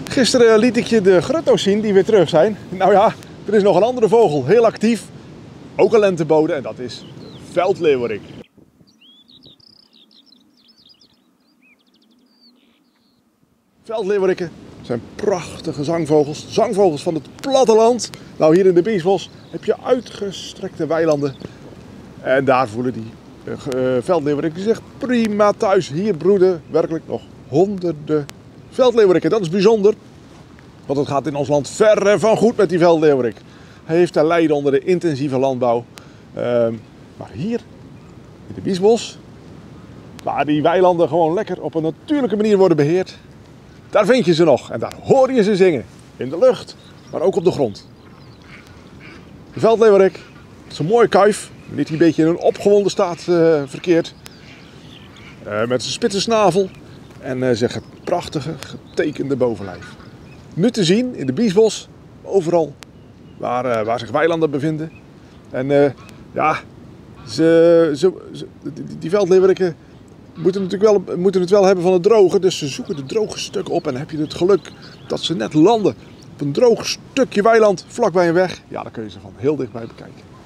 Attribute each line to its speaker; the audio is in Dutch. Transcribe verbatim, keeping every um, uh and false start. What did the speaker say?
Speaker 1: Gisteren liet ik je de grutto's zien die weer terug zijn. Nou ja, er is nog een andere vogel, heel actief. Ook een lentebode en dat is de veldleeuwerik. Veldleeuweriken zijn prachtige zangvogels. Zangvogels van het platteland. Nou, hier in de Biesbos heb je uitgestrekte weilanden. En daar voelen die uh, veldleeuweriken zich prima thuis. Hier broeden werkelijk nog honderden veldleeuweriken. Dat is bijzonder. Want het gaat in ons land verre van goed met die veldleeuwerik. Hij heeft te lijden onder de intensieve landbouw. Uh, maar hier, in de Biesbos, waar die weilanden gewoon lekker op een natuurlijke manier worden beheerd, daar vind je ze nog. En daar hoor je ze zingen. In de lucht, maar ook op de grond. De veldleeuwerik is een mooie kuif. Die een beetje in een opgewonden staat uh, verkeert. Uh, met zijn spitse snavel. En uh, zijn prachtige getekende bovenlijf. Nu te zien in de Biesbos. Overal waar, uh, waar zich weilanden bevinden. En uh, ja, ze, ze, ze, die, die veldleeuweriken moeten, natuurlijk wel, moeten het wel hebben van het droge. Dus ze zoeken de droge stukken op. En dan heb je het geluk dat ze net landen op een droog stukje weiland vlakbij een weg. Ja, dan kun je ze van heel dichtbij bekijken.